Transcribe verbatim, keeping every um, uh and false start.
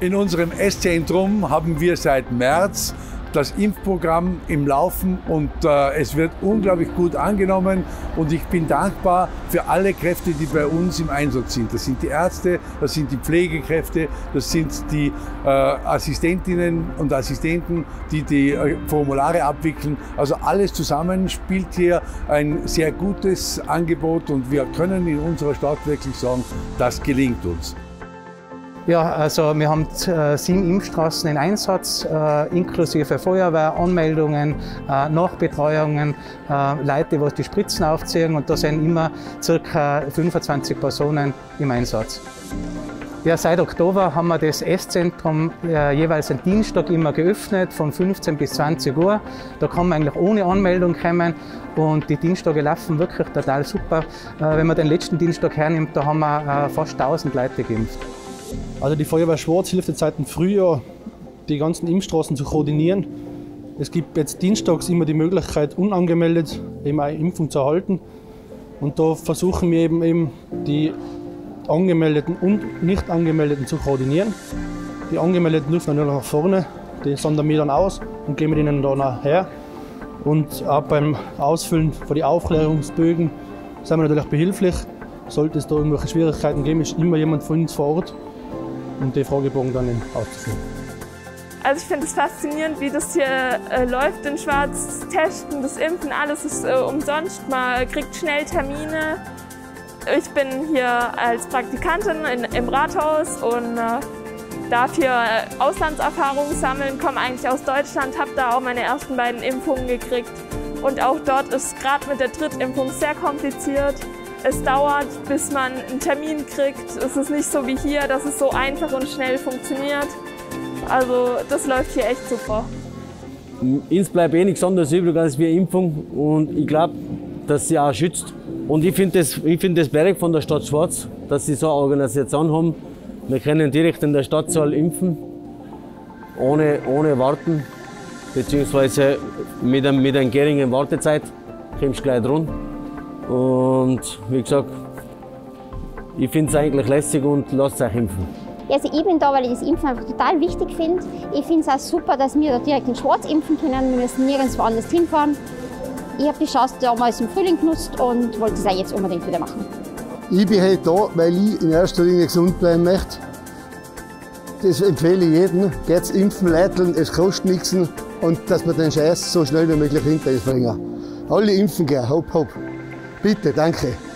In unserem Esszentrum haben wir seit März das Impfprogramm im Laufen und äh, es wird unglaublich gut angenommen und ich bin dankbar für alle Kräfte, die bei uns im Einsatz sind. Das sind die Ärzte, das sind die Pflegekräfte, das sind die äh, Assistentinnen und Assistenten, die die äh, Formulare abwickeln. Also alles zusammen spielt hier ein sehr gutes Angebot und wir können in unserer Stadt wirklich sagen, das gelingt uns. Ja, also wir haben äh, sieben Impfstraßen in Einsatz, äh, inklusive Feuerwehr, Anmeldungen, äh, Nachbetreuungen, äh, Leute, die die Spritzen aufziehen und da sind immer ca. fünfundzwanzig Personen im Einsatz. Ja, seit Oktober haben wir das Esszentrum äh, jeweils am Dienstag immer geöffnet, von fünfzehn bis zwanzig Uhr. Da kann man eigentlich ohne Anmeldung kommen und die Dienstage laufen wirklich total super. Äh, wenn man den letzten Dienstag hernimmt, da haben wir äh, fast tausend Leute geimpft. Also die Feuerwehr Schwarz hilft jetzt seit dem Frühjahr, die ganzen Impfstraßen zu koordinieren. Es gibt jetzt dienstags immer die Möglichkeit, unangemeldet eben eine Impfung zu erhalten. Und da versuchen wir eben, eben die Angemeldeten und nicht Angemeldeten zu koordinieren. Die Angemeldeten dürfen dann nach vorne, die sondern wir dann aus und gehen mit ihnen dann nachher. Und auch beim Ausfüllen von den Aufklärungsbögen sind wir natürlich behilflich. Sollte es da irgendwelche Schwierigkeiten geben, ist immer jemand von uns vor Ort, um die Fragebogen dann auszufüllen. Also ich finde es faszinierend, wie das hier äh, läuft in Schwarz. Das Testen, das Impfen, alles ist äh, umsonst. Man kriegt schnell Termine. Ich bin hier als Praktikantin in, im Rathaus und äh, darf hier äh, Auslandserfahrungen sammeln, komme eigentlich aus Deutschland, habe da auch meine ersten beiden Impfungen gekriegt. Und auch dort ist gerade mit der Drittimpfung sehr kompliziert. Es dauert, bis man einen Termin kriegt. Es ist nicht so wie hier, dass es so einfach und schnell funktioniert. Also das läuft hier echt super. Uns bleibt eh nichts anderes übrig als wir Impfung und ich glaube, dass sie auch schützt. Und ich finde das, ich find das Berg von der Stadt Schwarz, dass sie so eine Organisation haben. Wir können direkt in der Stadtsaal impfen, ohne, ohne warten, beziehungsweise mit, einem, mit einer geringen Wartezeit kommst du gleich dran. Und wie gesagt, ich finde es eigentlich lässig und lasst euch impfen. Also ich bin da, weil ich das Impfen einfach total wichtig finde. Ich finde es auch super, dass wir da direkt in Schwarz impfen können. Wir müssen nirgendwo anders hinfahren. Ich habe die Chance damals im Frühling genutzt und wollte es auch jetzt unbedingt wieder machen. Ich bin heute da, weil ich in erster Linie gesund bleiben möchte. Das empfehle ich jedem. Geht's impfen, leiteln, es kostet nichts und dass wir den Scheiß so schnell wie möglich hinter uns bringen. Alle impfen gehen, hopp, hopp. Bitte, danke.